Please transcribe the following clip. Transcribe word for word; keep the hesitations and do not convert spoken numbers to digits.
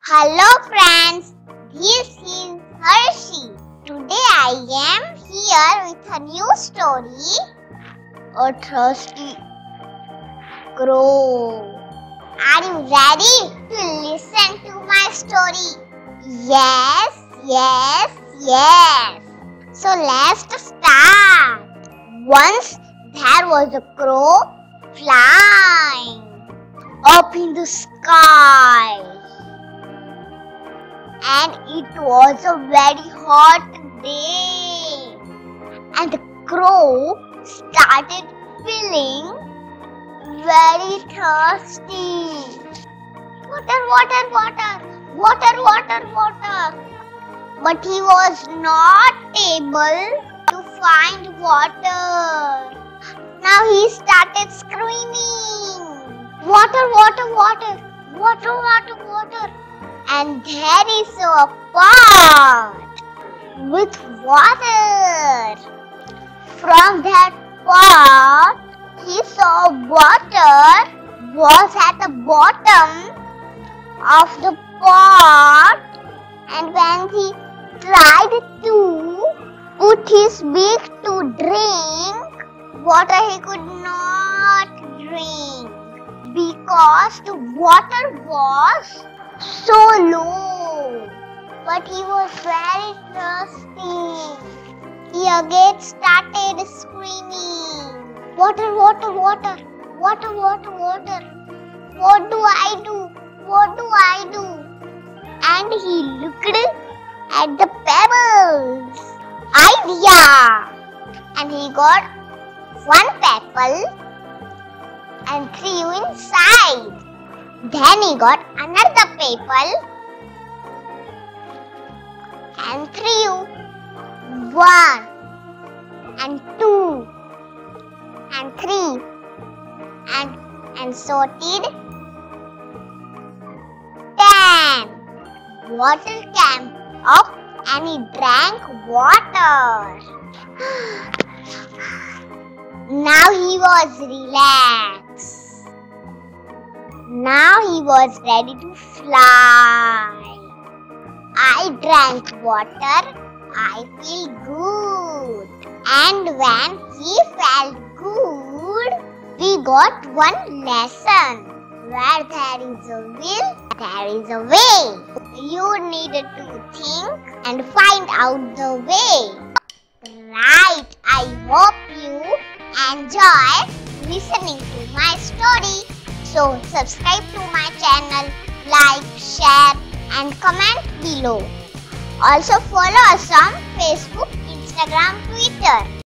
Hello friends, this is Harshi. Today I am here with a new story, A Thirsty Crow. Are you ready to listen to my story? Yes, yes, yes. So let's start. Once there was a crow flying up in the sky. And it was a very hot day. And the crow started feeling very thirsty. Water, water, water, water, water, water. But he was not able to find water. Now he started screaming. Water, water, water, water, water, water. And there is a pot with water. From that pot, he saw water was at the bottom of the pot. And when he tried to put his beak to drink water, he could not drink because the water was so low, but he was very thirsty. He again started screaming, water, water, water, water, water, water. What do I do? What do I do? And he looked at the pebbles. Idea! And he got one pebble and threw inside. Then he got another pebble and threw one and two and three and and sorted ten. Water came up and he drank water. Now he was relaxed. Now he was ready to fly. I drank water. I feel good. And when he felt good, we got one lesson. Where there is a will, there is a way. You needed to think and find out the way. Right. I hope you enjoy listening to my story. So subscribe to my channel, like, share and comment below. Also follow us on Facebook